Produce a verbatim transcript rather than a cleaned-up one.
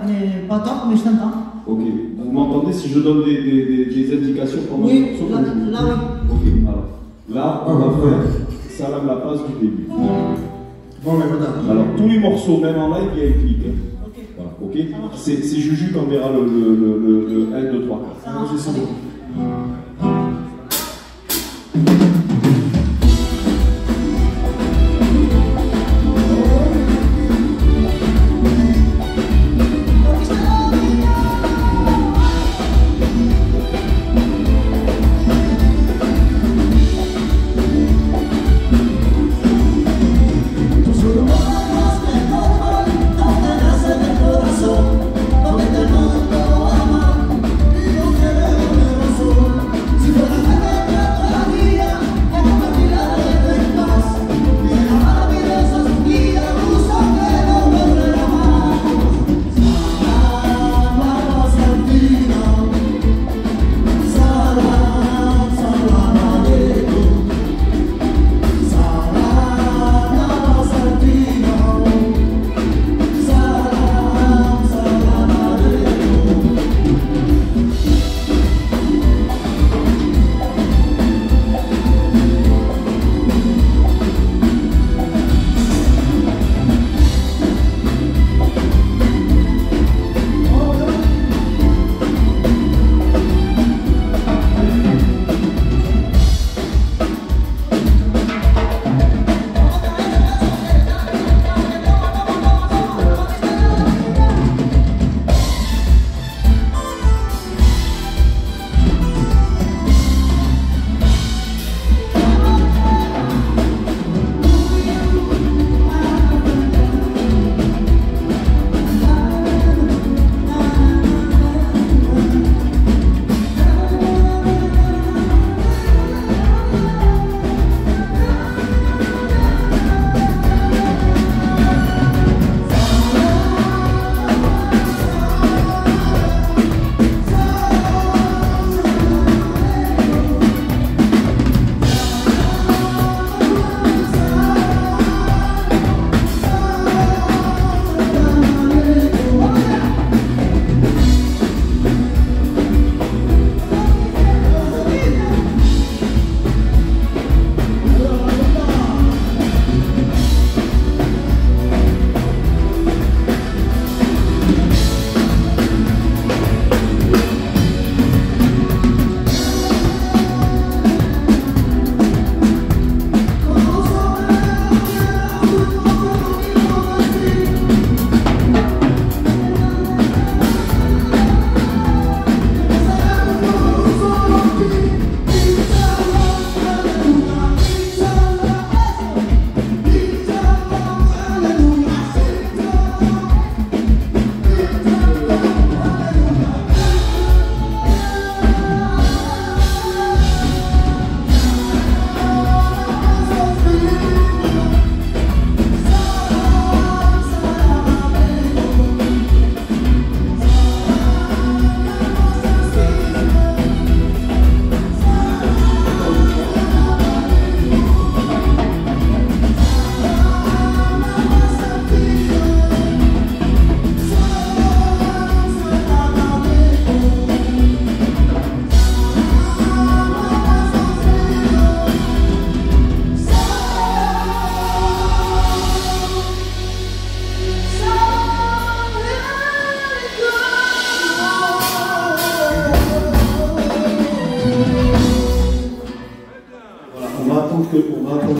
Mais pas tant, mais je t'entends. Ok. Vous m'entendez si je donne des, des, des, des indications pendant Oui, le morceau? là, là, oui. Ok, alors. Là, on va faire Salam la passe du début. Bon, mais voilà. Alors, tous les morceaux, même en live, il y a un clic. Hein. Ok. Voilà, ok. C'est Juju qui enverra le, le, le, le, le un, deux, trois, quatre. Ça marche, c'est allez. On va attendre que. On va attendre